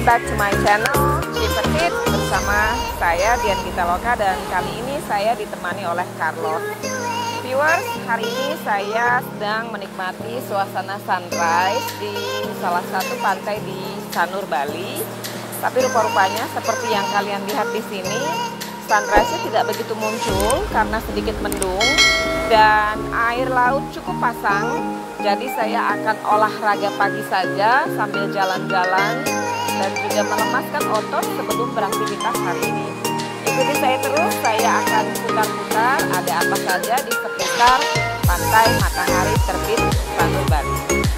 welcome back to my channel Cipetit bersama saya Dian Pitaloka, dan kali ini saya ditemani oleh Carlos. Viewers, hari ini saya sedang menikmati suasana sunrise di salah satu pantai di Sanur, Bali. Tapi rupa-rupanya seperti yang kalian lihat di sini, sunrise-nya tidak begitu muncul karena sedikit mendung dan air laut cukup pasang. Jadi saya akan olahraga pagi saja sambil jalan-jalan dan juga melemaskan otot sebelum beraktivitas hari ini. Ikuti saya terus, saya akan putar-putar ada apa saja di sekitar pantai matahari terbit Sanur, Bali.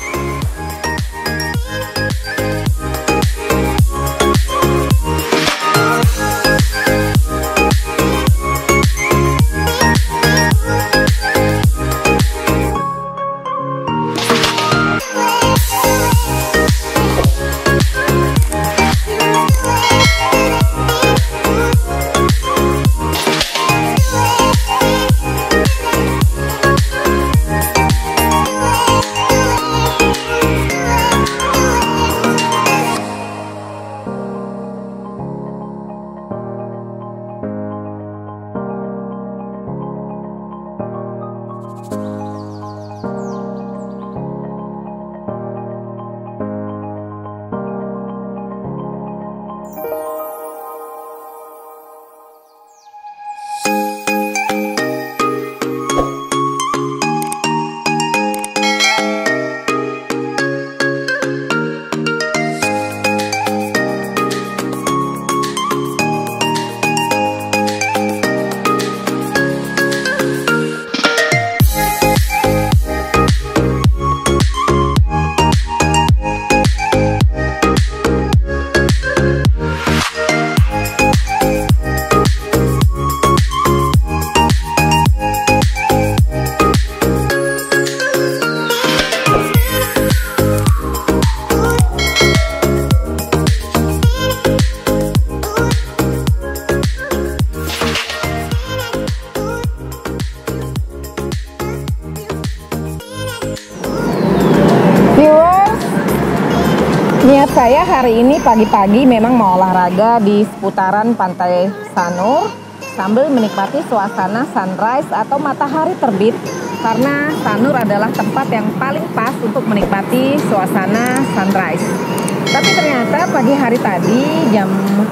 Niat saya hari ini pagi-pagi memang mau olahraga di seputaran pantai Sanur sambil menikmati suasana sunrise atau matahari terbit, karena Sanur adalah tempat yang paling pas untuk menikmati suasana sunrise. Tapi ternyata pagi hari tadi jam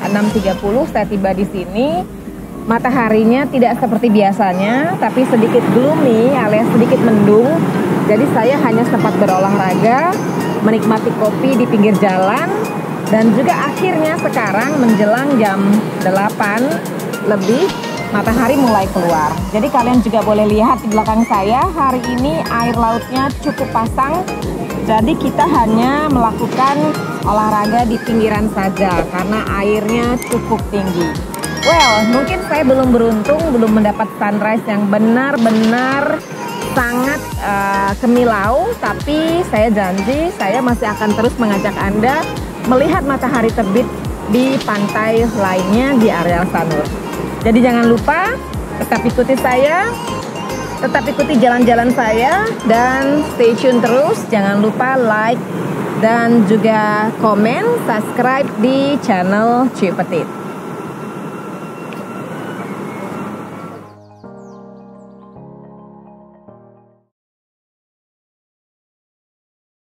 6.30 saya tiba di sini, mataharinya tidak seperti biasanya, tapi sedikit gloomy alias sedikit mendung. Jadi saya hanya sempat berolahraga, menikmati kopi di pinggir jalan, dan juga akhirnya sekarang menjelang jam 8 lebih matahari mulai keluar. Jadi kalian juga boleh lihat di belakang saya, hari ini air lautnya cukup pasang. Jadi kita hanya melakukan olahraga di pinggiran saja karena airnya cukup tinggi. Well, mungkin saya belum beruntung, belum mendapat sunrise yang benar-benar sangat kemilau, tapi saya janji saya masih akan terus mengajak Anda melihat matahari terbit di pantai lainnya di area Sanur. Jadi jangan lupa tetap ikuti saya, tetap ikuti jalan-jalan saya, dan stay tune terus. Jangan lupa like dan juga komen, subscribe di channel Cipetit.